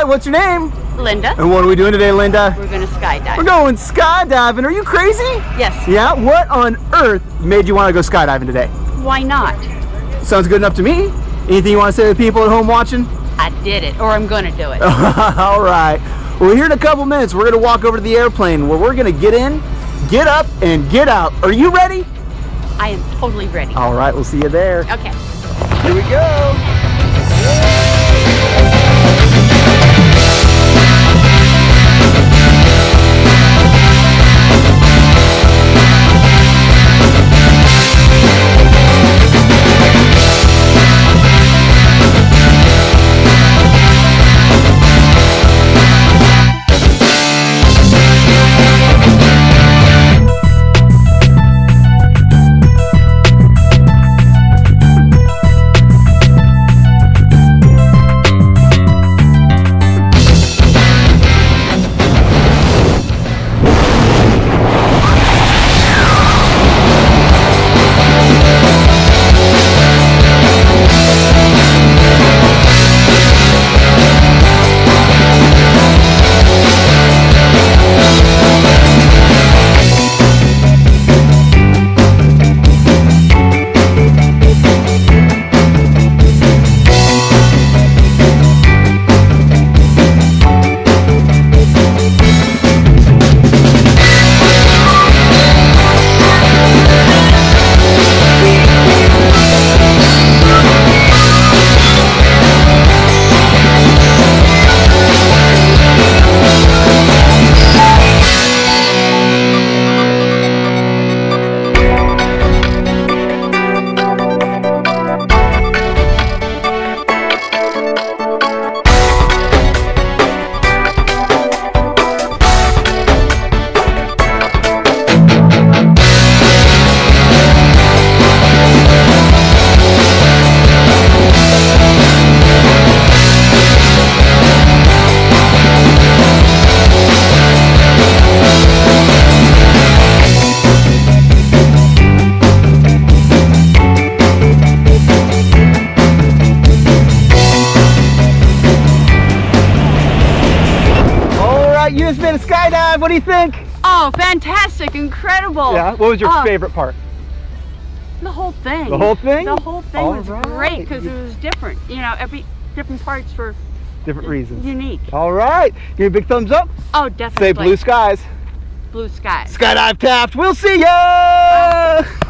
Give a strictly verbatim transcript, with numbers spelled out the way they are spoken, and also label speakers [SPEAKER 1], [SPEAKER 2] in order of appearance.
[SPEAKER 1] right, what's your name?
[SPEAKER 2] Linda.
[SPEAKER 1] And what are we doing today, Linda?
[SPEAKER 2] We're going to skydive.
[SPEAKER 1] We're going skydiving. Are you crazy?
[SPEAKER 2] Yes.
[SPEAKER 1] Yeah? What on earth made you want to go skydiving today?
[SPEAKER 2] Why not?
[SPEAKER 1] Sounds good enough to me. Anything you want to say to the people at home watching?
[SPEAKER 2] I did it, or I'm going to do it.
[SPEAKER 1] All right. Well, here in a couple minutes, we're going to walk over to the airplane where we're going to get in, get up, and get out. Are you ready?
[SPEAKER 2] I am totally ready.
[SPEAKER 1] All right, we'll see you there.
[SPEAKER 2] Okay.
[SPEAKER 1] Here we go. U S P A to skydive, what do you think?
[SPEAKER 2] Oh, fantastic, incredible.
[SPEAKER 1] Yeah, what was your
[SPEAKER 2] oh,
[SPEAKER 1] favorite part?
[SPEAKER 2] The whole thing.
[SPEAKER 1] The whole thing?
[SPEAKER 2] The whole thing
[SPEAKER 1] All
[SPEAKER 2] was
[SPEAKER 1] right.
[SPEAKER 2] great because it was different. You know, every different parts were
[SPEAKER 1] different reasons.
[SPEAKER 2] Unique.
[SPEAKER 1] All right, give me a big thumbs up.
[SPEAKER 2] Oh, definitely.
[SPEAKER 1] Say blue skies.
[SPEAKER 2] Blue skies.
[SPEAKER 1] Skydive Taft, we'll see ya! Bye.